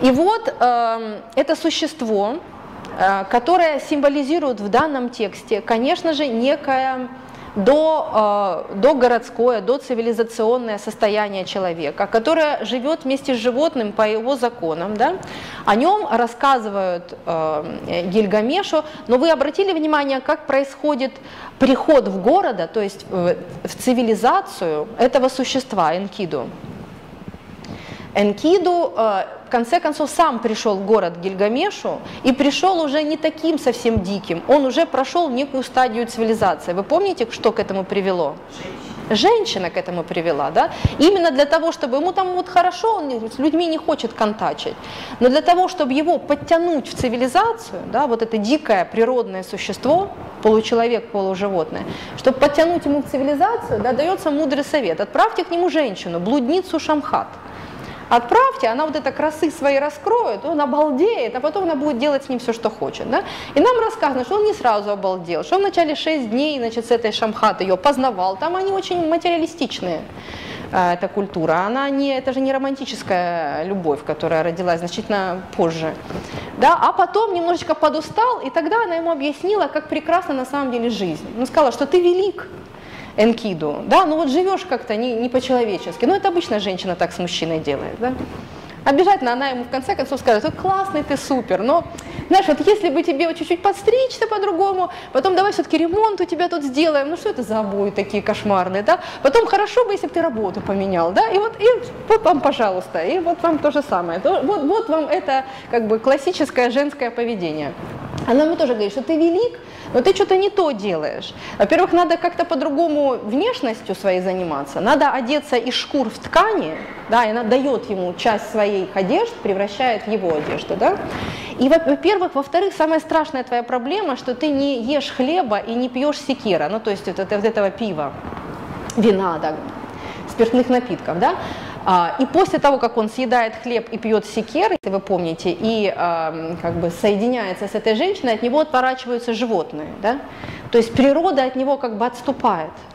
И вот это существо, которое символизирует в данном тексте, конечно же, некое догородское, доцивилизационное состояние человека, которое живет вместе с животным по его законам. Да? О нем рассказывают Гильгамешу, но вы обратили внимание, как происходит приход в города, то есть в цивилизацию этого существа, Энкиду. Энкиду, в конце концов, сам пришел в город Гильгамешу и пришел уже не таким совсем диким, он уже прошел некую стадию цивилизации. Вы помните, что к этому привело? Женщина к этому привела, да? Именно для того, чтобы ему там вот хорошо, он с людьми не хочет контачить, но для того, чтобы его подтянуть в цивилизацию, да, вот это дикое природное существо, получеловек, полуживотное, чтобы подтянуть ему в цивилизацию, да, дается мудрый совет: отправьте к нему женщину, блудницу Шамхат. Отправьте, она вот это красы свои раскроет, он обалдеет, а потом она будет делать с ним все, что хочет. Да? И нам рассказано, что он не сразу обалдел, что он вначале 6 дней, значит, с этой Шамхат ее познавал. Там они очень материалистичные, эта культура. Она не, это же не романтическая любовь, которая родилась значительно позже. Да? А потом немножечко подустал, и тогда она ему объяснила, как прекрасна на самом деле жизнь. Она сказала, что ты велик, Энкиду, да, ну вот живешь как-то не по-человечески, ну это обычно женщина так с мужчиной делает, да. Обязательно она ему в конце концов скажет: вот классный ты, супер, но, знаешь, вот если бы тебе чуть-чуть подстричься по-другому, потом давай все-таки ремонт у тебя тут сделаем, ну что это за обои такие кошмарные, да, потом хорошо бы, если бы ты работу поменял, да, и вот вам, пожалуйста, и вот вам то же самое, вот вам это как бы классическое женское поведение. Она ему тоже говорит, что ты велик, но ты что-то не то делаешь. Во-первых, надо как-то по-другому внешностью своей заниматься, надо одеться из шкур в ткани, да, и она дает ему часть своих одежд, превращает в его одежду, да. И, во-первых, во-вторых, самая страшная твоя проблема, что ты не ешь хлеба и не пьешь секера, ну, то есть вот этого пива, вина, да, спиртных напитков, да. И после того, как он съедает хлеб и пьет секер, если вы помните, и как бы соединяется с этой женщиной, от него отворачиваются животные, да? То есть природа от него как бы отступает.